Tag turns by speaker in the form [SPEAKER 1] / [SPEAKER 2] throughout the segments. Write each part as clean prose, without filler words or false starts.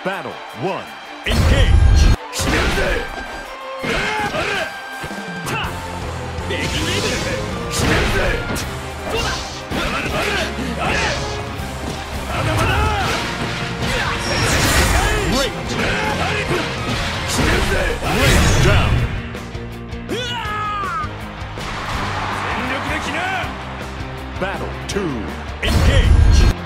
[SPEAKER 1] Battle 1. Engage! Great down! Battle 2. Engage!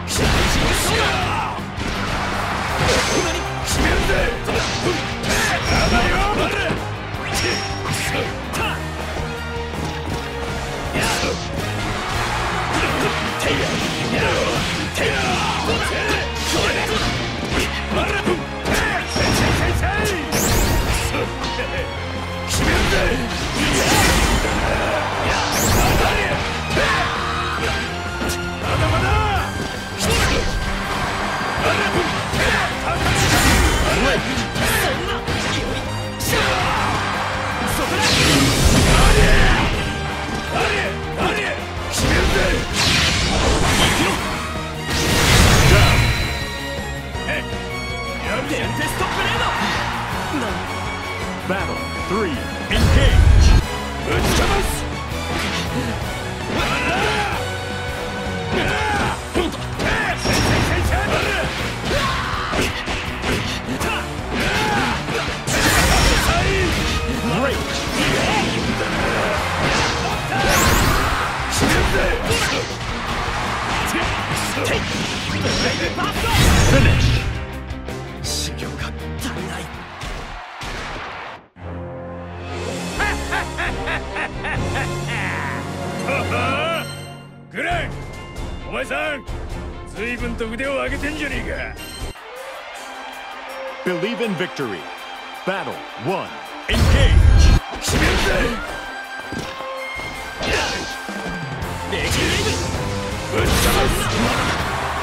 [SPEAKER 1] Battle 3. Engage! Finish! 修行が足りない。
[SPEAKER 2] グラン、お前さん、随分と腕を上げてんじゃねえか。
[SPEAKER 1] Believe in victory. Battle 1. Engage!
[SPEAKER 2] 決めるぜ。ぶっ飛ばす。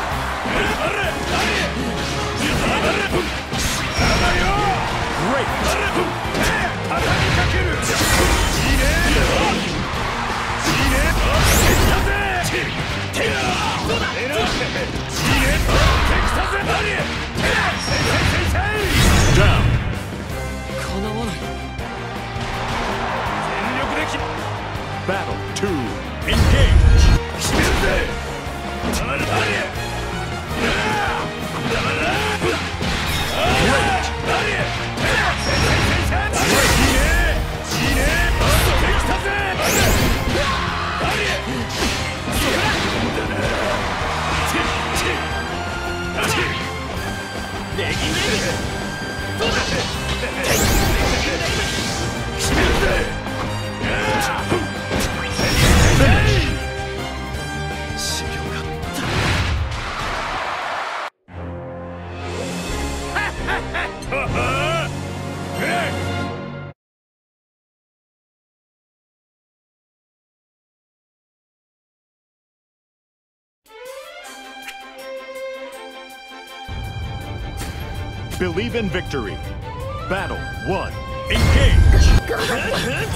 [SPEAKER 1] Battle 2. Engage! Believe in victory. Battle 1. Engage!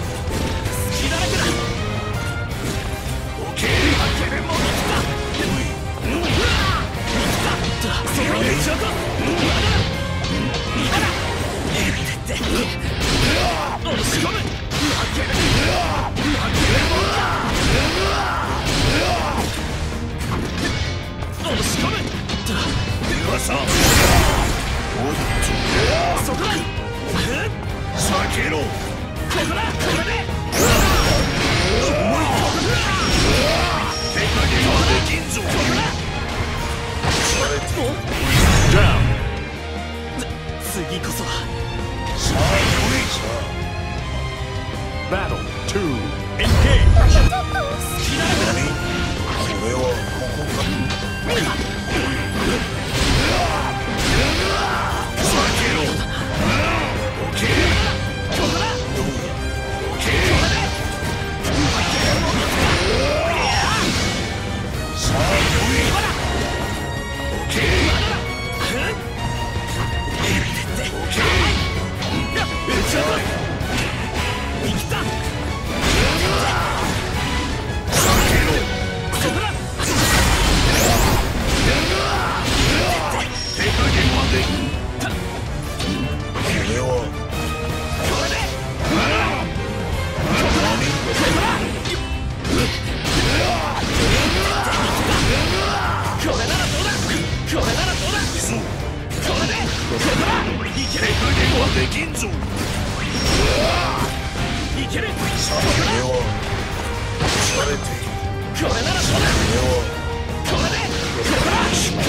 [SPEAKER 1] Down.
[SPEAKER 3] 次こそは。
[SPEAKER 1] Battle 2. Engage!
[SPEAKER 2] これはここか。
[SPEAKER 3] 生きた。
[SPEAKER 2] きんぞ。
[SPEAKER 3] いける。
[SPEAKER 2] さあ、これはされている。
[SPEAKER 3] これならそうだ。これでここだ。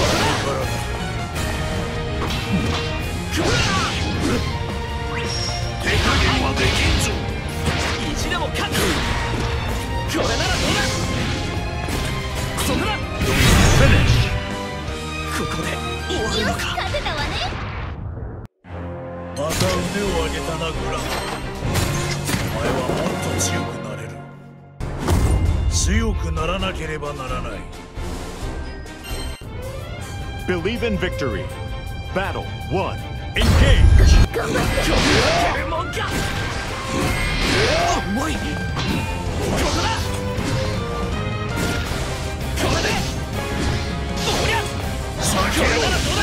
[SPEAKER 2] 手加減はできんぞ。
[SPEAKER 3] 意地でも勝つ。これならどうだ。そこだ。ここで終わるのか。
[SPEAKER 4] 勝てたわね。
[SPEAKER 2] また腕を上げたな、グラン。お前はもっと強くなれる。強くならなければならない。
[SPEAKER 1] Believe in victory. Battle 1. Engage!
[SPEAKER 3] 負けるもんか。重い。ここだ。これでおりゃ。
[SPEAKER 2] さあ、
[SPEAKER 3] これならどうだ。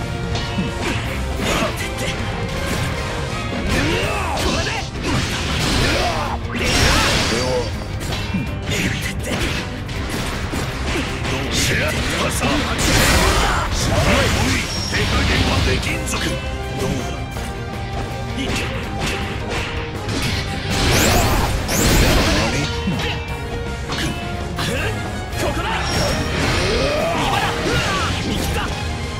[SPEAKER 2] 手加減はできんぞ。どうだ。
[SPEAKER 3] いけ。ここだ。今だ。見切った。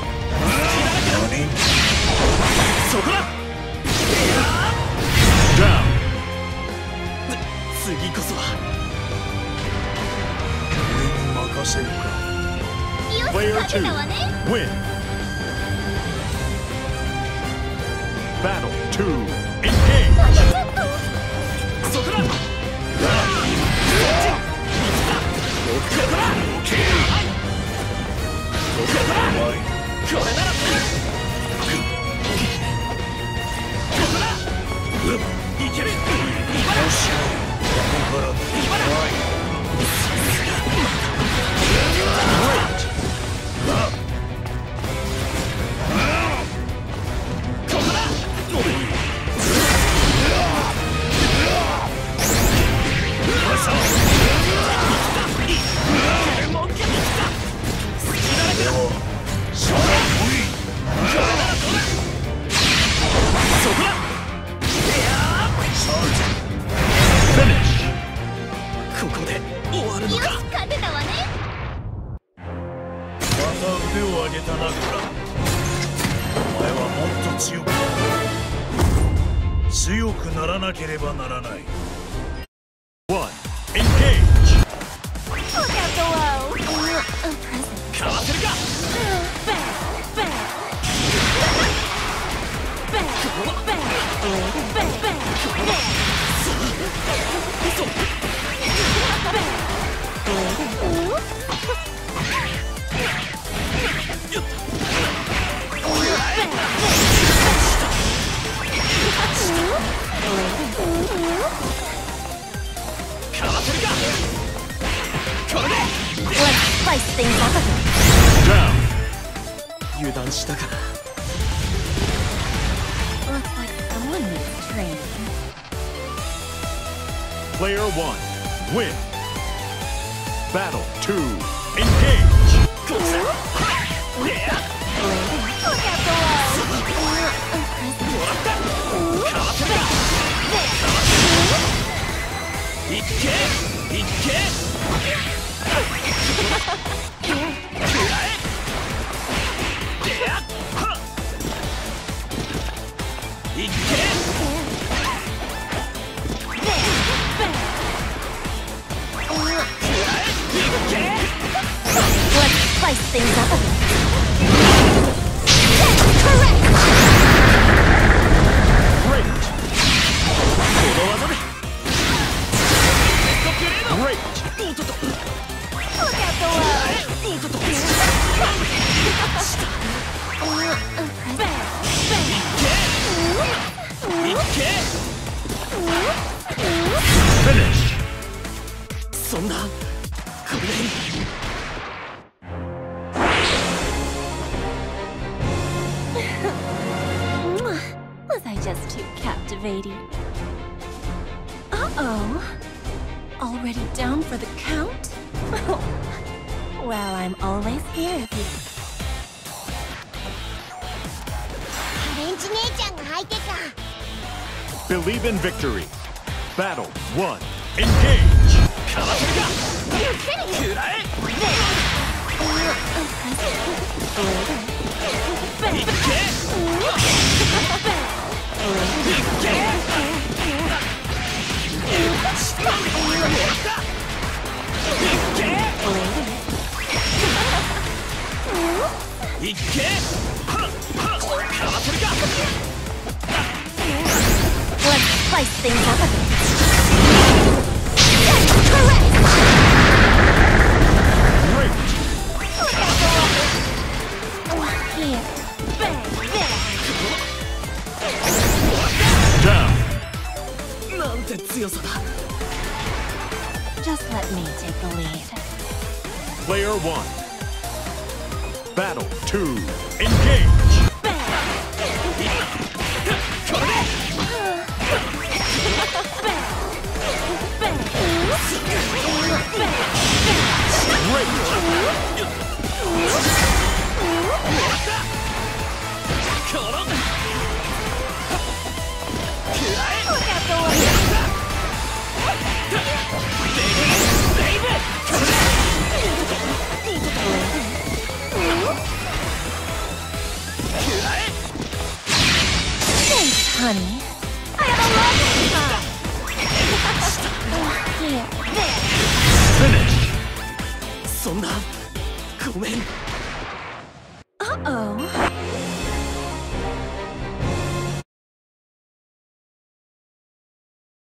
[SPEAKER 3] そこだ。
[SPEAKER 1] Down!
[SPEAKER 3] 次こそは。
[SPEAKER 2] 俺に任せるか。
[SPEAKER 4] よし
[SPEAKER 1] Player
[SPEAKER 4] 勝てたわね。
[SPEAKER 1] 2. Win! Battle 2. Engage!
[SPEAKER 3] そこだ。これならいける。今だ。ここで終わるの
[SPEAKER 4] よし
[SPEAKER 3] か。
[SPEAKER 4] 勝てたわね。
[SPEAKER 2] また腕を上げたな、グラン。お前はもっと強くなる。強くならなければならない。
[SPEAKER 1] 1. Engage!
[SPEAKER 4] Look out below. A present.
[SPEAKER 3] かわせるか。かわせるか。これで
[SPEAKER 4] Let's spice things up a bit.
[SPEAKER 1] Down!
[SPEAKER 3] 油断したかな。
[SPEAKER 4] Looks like someone needs training.
[SPEAKER 1] Player 1. Win! Battle 2. Engage!
[SPEAKER 3] こっちだ。
[SPEAKER 4] Look out below. A present.
[SPEAKER 3] もらった。かわせるか。いっけいっけ。食らえ。でやっはっ。いっけ。
[SPEAKER 4] Let's spice things up a bit. That's correct.
[SPEAKER 1] Great!
[SPEAKER 3] この技で。
[SPEAKER 1] Great!
[SPEAKER 3] おっとっと。
[SPEAKER 4] Look out below.
[SPEAKER 3] おっとっと。
[SPEAKER 4] A present.
[SPEAKER 3] いっけ。
[SPEAKER 1] Finish!
[SPEAKER 3] そんなこれで
[SPEAKER 4] Was I just too captivating? Uh-oh. Already down for the count? Well, I'm always here if you...
[SPEAKER 5] オレンジ姉ちゃんが相手か。
[SPEAKER 1] Believe in victory. Battle 1. Engage!
[SPEAKER 4] You're kidding! Let's spice things up a bit. Correct!
[SPEAKER 1] Great!
[SPEAKER 4] Here. Bang! There!
[SPEAKER 1] Down!
[SPEAKER 3] なんて強さだ。
[SPEAKER 4] Just let me take the lead.
[SPEAKER 1] Player 1. Battle 2. Engage!
[SPEAKER 4] Thanks, honey. I have a lovely time. Here. There.
[SPEAKER 1] Finish!
[SPEAKER 3] そんなごめん。
[SPEAKER 4] Uh-oh.